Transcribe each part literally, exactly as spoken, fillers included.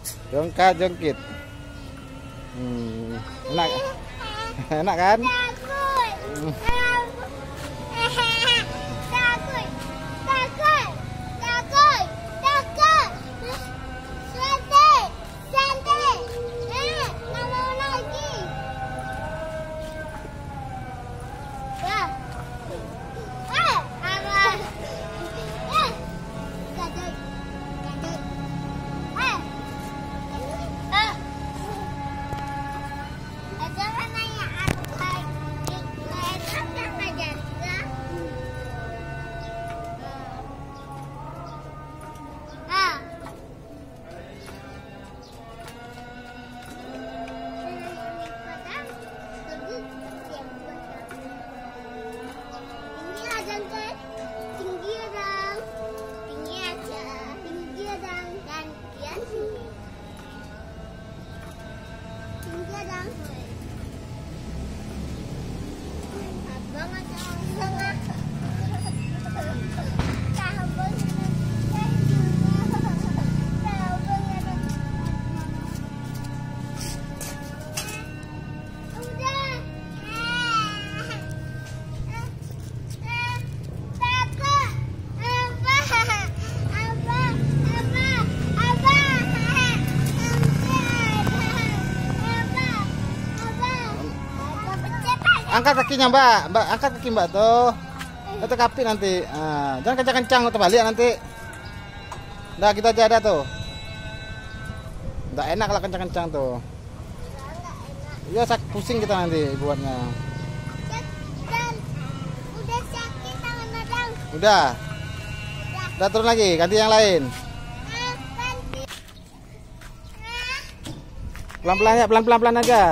Jongkat jongkit. Hmm, enak. Enak kan? Hmm. Angkat kakinya mbak, mbak angkat kaki mbak tuh, itu kapi nanti, nah, jangan kencang-kencang terbalik nanti. Udah kita aja ada tuh, nggak enak kalau kencang-kencang tuh. Iya sak pusing kita nanti buatnya. Udah sakit tangan Madang. Udah, udah turun lagi, ganti yang lain. Pelan-pelan ya, pelan-pelan pelan aja.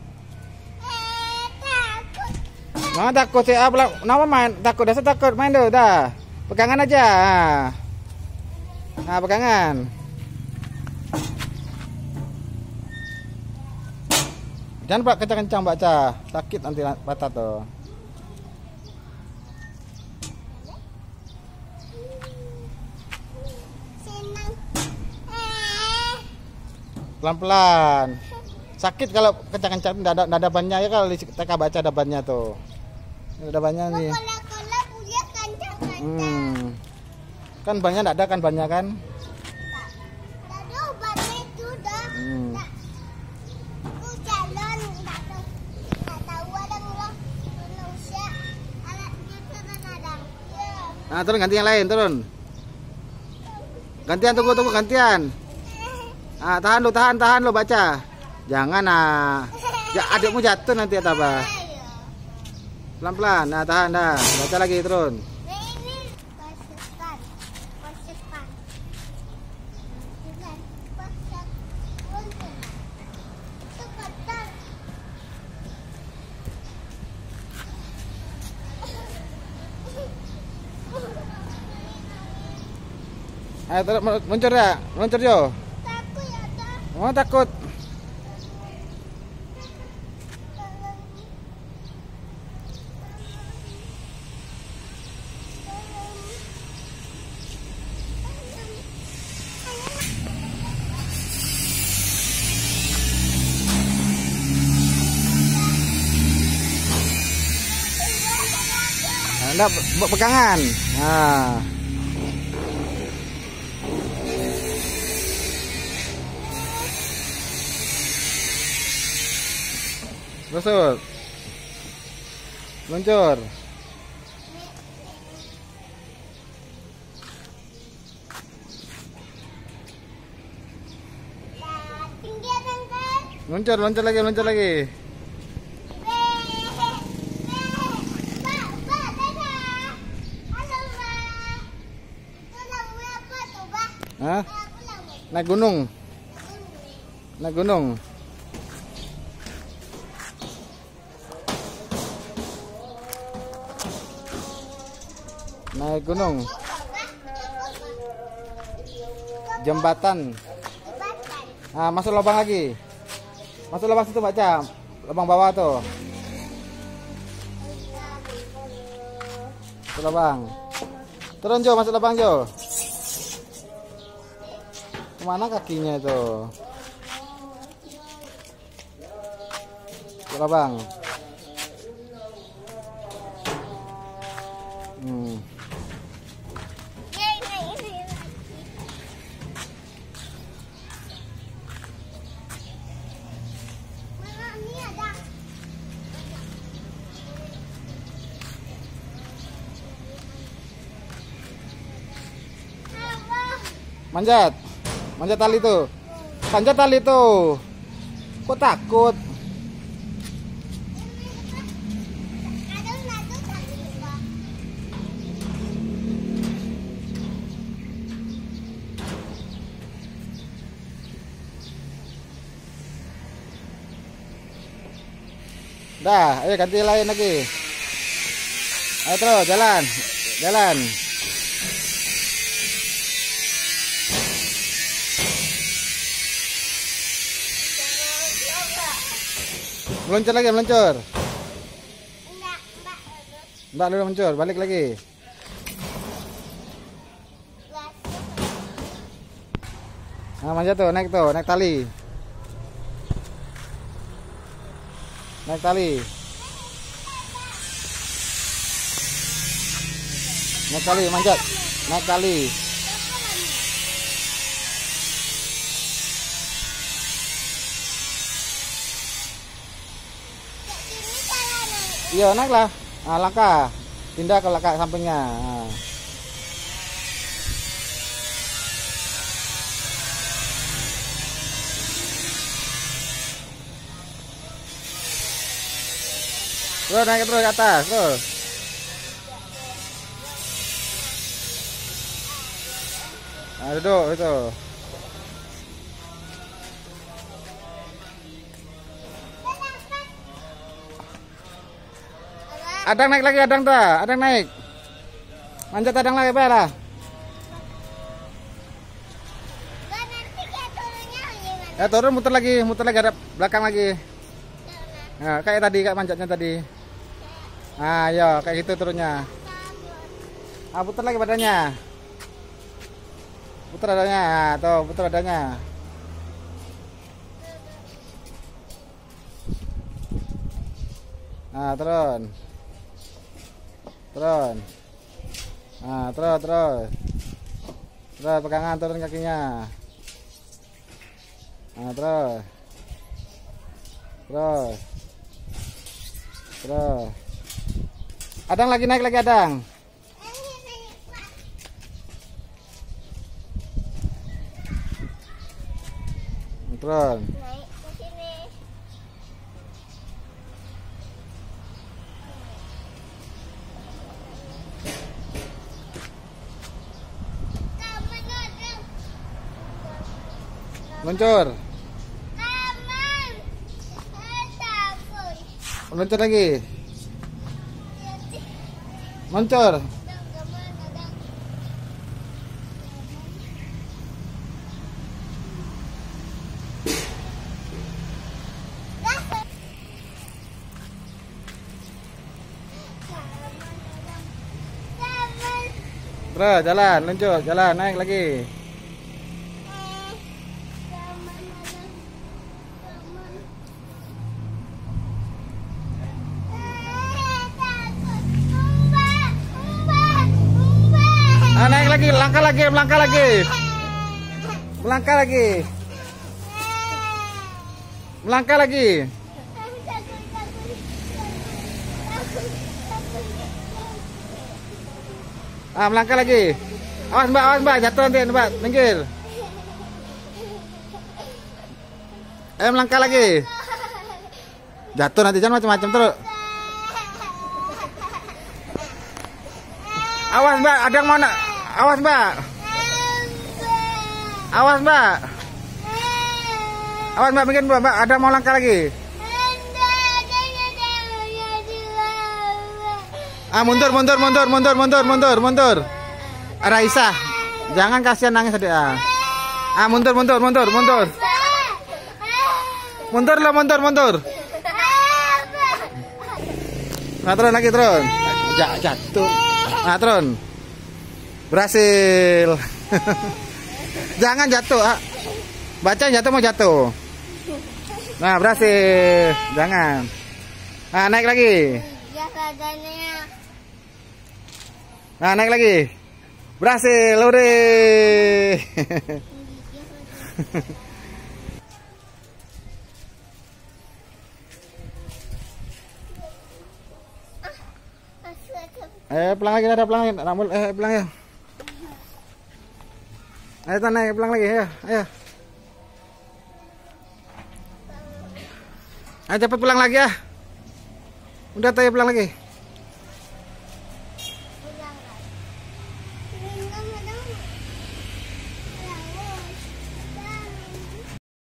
Nah, takut sih, ah, nama main takut, dasar takut main tuh, dah pegangan aja, nah pegangan, jangan pak kencang-kencang baca, sakit nanti patah tuh, pelan-pelan, sakit kalau kencang-kencang, nggak ada, nggak ada bannya ya kalau di T K baca ada bannya tuh. Ada banyak nih. Hmm. Kan banyak enggak ada kan banyak kan? Hmm. Nah, turun ganti yang lain, turun. Gantian tunggu tunggu gantian. Ah, tahan lu, tahan tahan lu baca. Jangan ah. Ya adikmu jatuh nanti atau apa? Pelan-pelan, nah tahan dah, baca lagi turun. Ayo terus muncul ya, muncul Jo. Takut ya, tak. Oh takut. Nah, pegangan. Nah. Besut. Luncur. Luncur, luncur lagi, luncur lagi. Hah? Naik gunung. Naik gunung. Naik gunung. Jembatan. Nah, masuk lubang lagi. Masuk lubang situ baca. Lubang bawah tuh. Masuk lubang. Turun Jo, masuk lubang Jo. Kemana kakinya itu? Coba bang. Hmm. Manjat, manjat tali tuh, panjat tali tuh. Kok takut? Dah, ayo ganti lain lagi. Ayo terus jalan, jalan. Meluncur lagi, meluncur. Mbak dulu meluncur, balik lagi. Nah, manjat tuh, naik tuh, naik tali. Naik tali. Naik tali, manjat. Naik tali. Iya, naiklah. Nah, langkah. Pindah ke langkah sampingnya. Nah. Terus naik terus ke atas, terus. Nah, duduk itu. Adang naik lagi, adang tuh, adang naik. Manjat adang lagi, apa lah? Ya turun, muter lagi, muter lagi ada belakang lagi. Nah, kayak tadi, kayak manjatnya tadi. Nah, yo, kayak gitu turunnya. Ah, putar lagi badannya. Putar badannya, nah, tuh, putar badannya. Nah, turun. Turun. Nah, terus, terus. Terus pegangan, turun kakinya. Nah, terus. Terus. Terus. Adang lagi naik lagi, adang. Turun. Meluncur. Meluncur lagi. Meluncur. Terus jalan, meluncur, jalan, naik lagi. Nah, naik lagi, langkah lagi, melangkah lagi. Melangkah lagi. Melangkah lagi. Ah, melangkah lagi. Awas mbak, awas mbak, jatuh nanti mbak, minggir. Eh, melangkah lagi. Jatuh nanti, jangan macam-macam terus. Awas mbak, ada yang mana? Awas mbak. Awas mbak. Awas mbak, minggir mbak, ada yang mau langkah lagi. Ah, mundur, mundur, mundur, mundur, mundur, mundur, mundur. Raisa, jangan kasihan nangis adik. Ah, ah mundur, mundur, mundur, mundur. Mundur lah, mundur, mundur. Nah, turun lagi, turun. Jatuh. Nah, turun. Berhasil. Jangan jatuh. Ah. Baca jatuh mau jatuh. Nah, berhasil. Jangan. Nah, naik lagi. Ya badannya. Nah, naik lagi. Berhasil. Udah. Eh, pulang lagi, ada pulang lagi. Rambut, eh, pulang ya. Ayo, Tan, naik, pulang lagi, ayo, ayo. Ayo cepet pulang lagi ya. Udah, tayo pulang lagi.